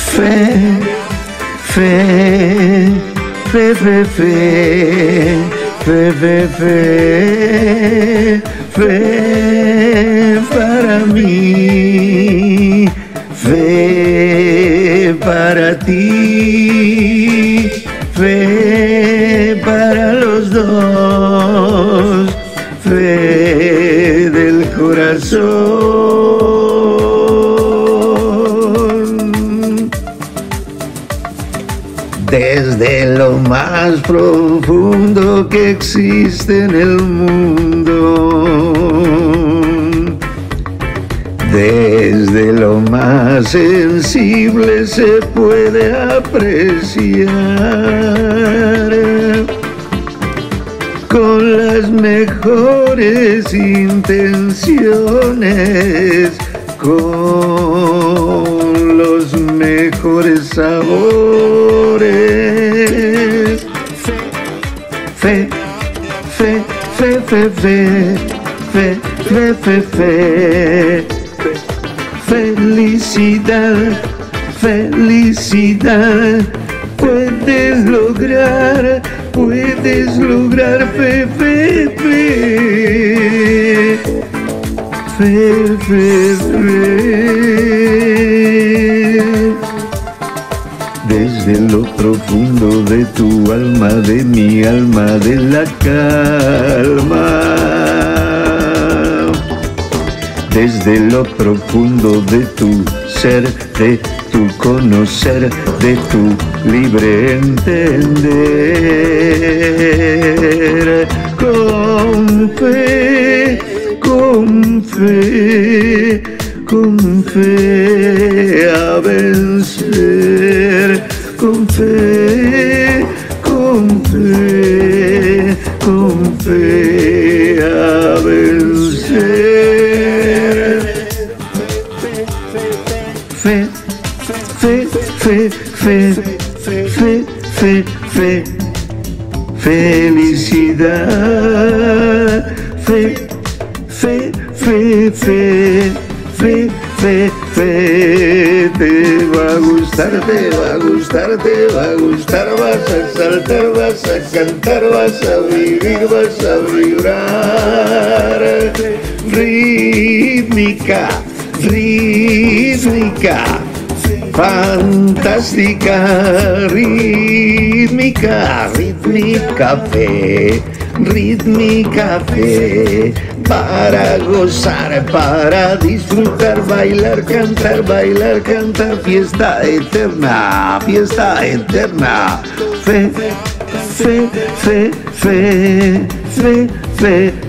Fe, fe, fe, fe, fe, fe, fe, fe, fe para mí, fe para ti, fe para los dos, fe del corazón. Desde lo más profundo que existe en el mundo, desde lo más sensible se puede apreciar con las mejores intenciones, con los mejores sabores. Fe, fe, fe, fe, fe, fe, fe, fe, fe. Felicidad, felicidad, puedes lograr fe, fe, fe, fe, fe, fe. Desde lo profundo de tu alma, de mi alma, de la calma. Desde lo profundo de tu ser, de tu conocer, de tu libre entender. Con fe, con fe, con fe a vencer. Con fe, con fe, con fe a vencer. Fe, fe, fe, fe, fe, fe, fe, felicidad. Fe, fe, fe, fe, fe, fe, fe. Te va a gustar, te va a gustar, te va a gustar. Vas a saltar, vas a cantar, vas a vivir, vas a vibrar. Rítmica, rítmica, fantástica, rítmica, rítmica fe, rítmica fe, para gozar, para disfrutar, bailar, cantar, fiesta eterna, fiesta eterna. Fe, fe, fe, fe, fe, fe.